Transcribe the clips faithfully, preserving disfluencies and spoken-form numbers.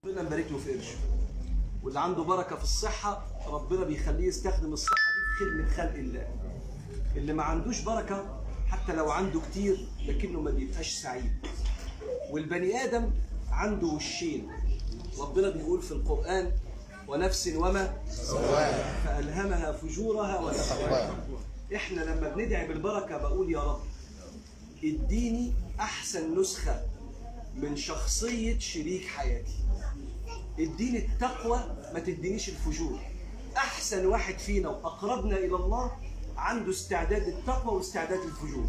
ربنا مبارك له في قرشه، واللي عنده بركه في الصحه ربنا بيخليه يستخدم الصحه دي في خدمه خلق الله. اللي ما عندوش بركه حتى لو عنده كتير لكنه ما بيبقاش سعيد. والبني ادم عنده وشين، ربنا بيقول في القران: ونفس وما سواها فالهمها فجورها وتقواها. احنا لما بندعي بالبركه بقول: يا رب اديني احسن نسخه من شخصيه شريك حياتي، اديني التقوى ما تدينيش الفجور. احسن واحد فينا واقربنا الى الله عنده استعداد التقوى واستعداد الفجور.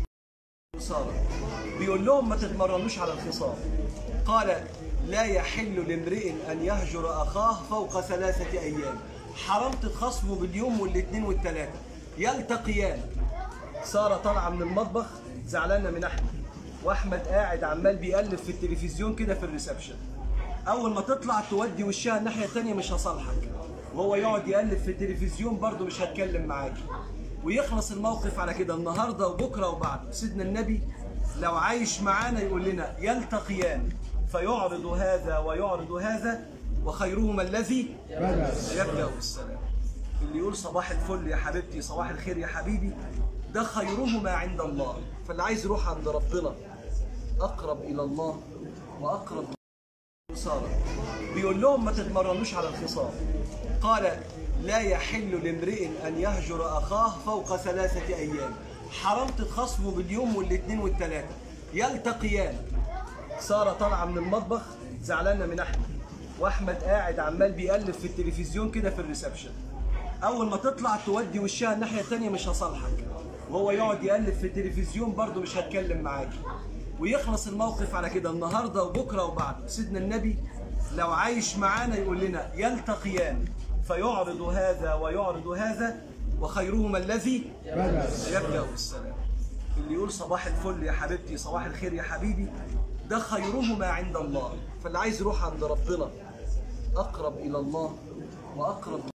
بيقول لهم: ما تتمرنوش على الخصام. قال: لا يحل لامرئ ان يهجر اخاه فوق ثلاثه ايام. حرمت خصمه باليوم والاثنين والثلاثه يلتقيان. ساره طالعه من المطبخ زعلانه من احمد، واحمد قاعد عمال بيقلب في التلفزيون كده في الريسبشن. اول ما تطلع تودي وشها الناحيه الثانيه مش هصالحك، وهو يقعد يقلب في التلفزيون برضه مش هتكلم معاكي، ويخلص الموقف على كده النهارده وبكره وبعده. سيدنا النبي لو عايش معانا يقول لنا: يلتقيان فيعرض هذا ويعرض هذا وخيرهما الذي يبدأ بالسلام. اللي يقول صباح الفل يا حبيبتي، صباح الخير يا حبيبي، ده خيرهما عند الله. فاللي عايز يروح عند ربنا اقرب الى الله واقرب. ساره بيقول لهم: ما تتمرنوش على الخصام. قال: لا يحل لامرئ ان يهجر اخاه فوق ثلاثه ايام. حرمت خصمه باليوم والاثنين والثلاثه يلتقيان. ساره طالعه من المطبخ زعلانه من احمد، واحمد قاعد عمال بيقلب في التلفزيون كده في الريسبشن. اول ما تطلع تودي وشها الناحيه الثانيه مش هصالحك، وهو يقعد يقلب في التلفزيون برضه مش هتكلم معاكي، ويخلص الموقف على كده النهارده وبكره وبعده. سيدنا النبي لو عايش معانا يقول لنا: يلتقيان فيعرض هذا ويعرض هذا وخيرهما الذي يبدأ بالسلام. اللي يقول صباح الفل يا حبيبتي، صباح الخير يا حبيبي، ده خيرهما عند الله. فاللي عايز يروح عند ربنا اقرب الى الله واقرب